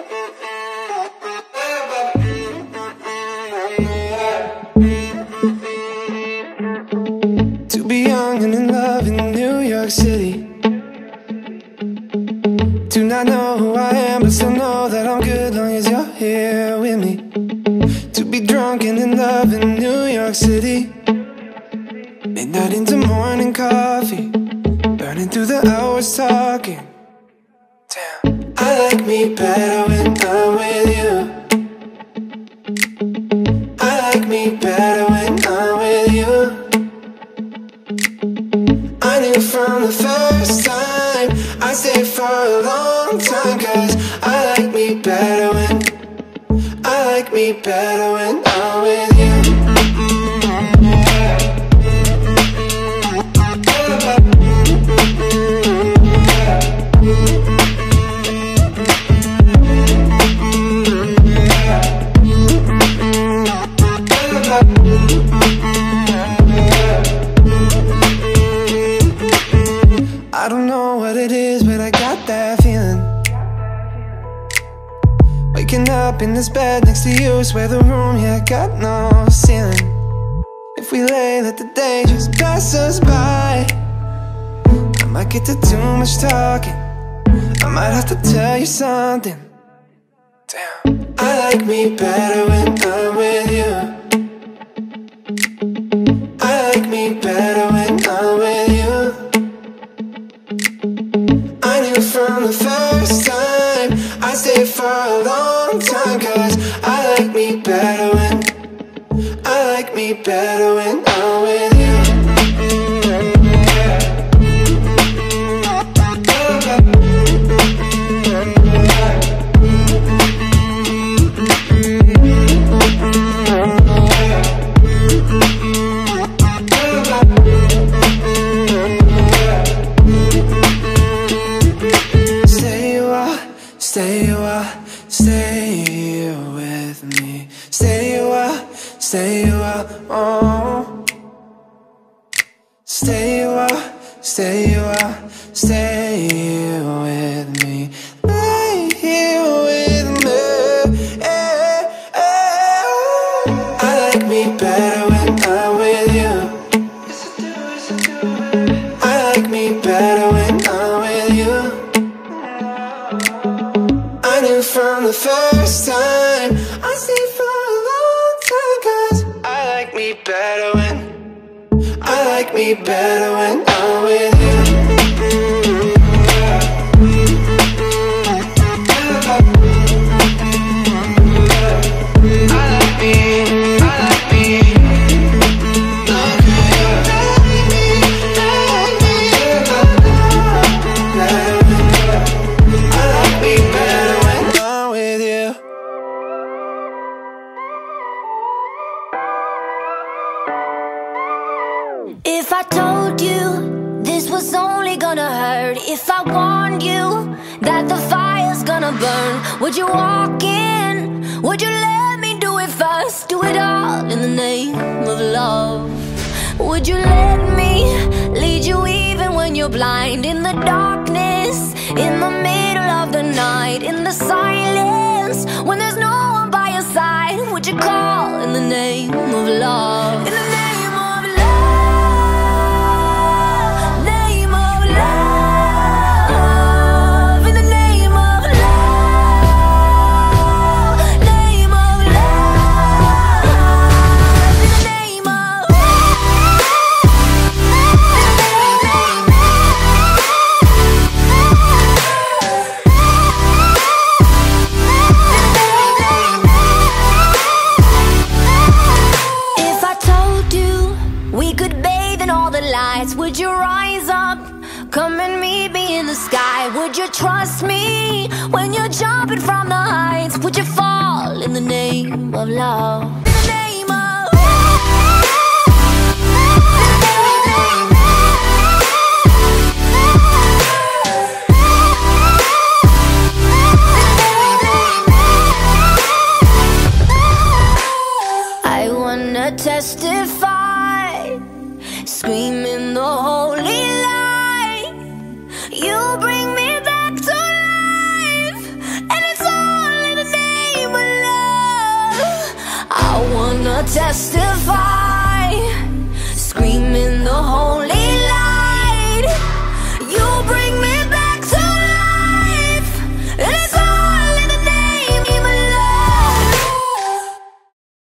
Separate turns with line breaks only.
To be young and in love in New York City. Do not know who I am, but still know that I'm good long as you're here with me. To be drunk and in love in New York City. Midnight into morning coffee, burning through the hours talking. Damn, I like me better when I'm with you. I like me better when I'm with you. I knew from the first time I'd stay for a long time, 'cause I like me better when I'm with you. I don't know what it is, but I got that feeling. Waking up in this bed next to you, swear the room, yeah, got no ceiling. If we lay, let the day just pass us by. I might get to too much talking, I might have to tell you something. Damn, I like me better when I'm with you. I like me better when I'm with you. I knew from the first time I'd stay for a long time, 'cause I like me better when I'm with you. Stay with me. Stay a while, oh. Stay a while, stay with me. Lay here with me. I like me better when I'm with you. I like me better when I'm with you. I knew from the first time I'd stay for a long time, 'cause I like me better when I'm with you.
If I told you this was only gonna hurt, if I warned you that the fire's gonna burn, would you walk in? Would you let me do it first? Do it all in the name of love. Would you let me lead you even when you're blind? In the darkness, in the middle of the night, in the silence, when there's no one by your side, would you call in the name of love? In the name would you rise up, come and meet me in the sky? Would you trust me when you're jumping from the heights? Would you fall in the name of love? In the name of I wanna testify, screaming the holy light. You bring me back to life, and it's all I'll testify.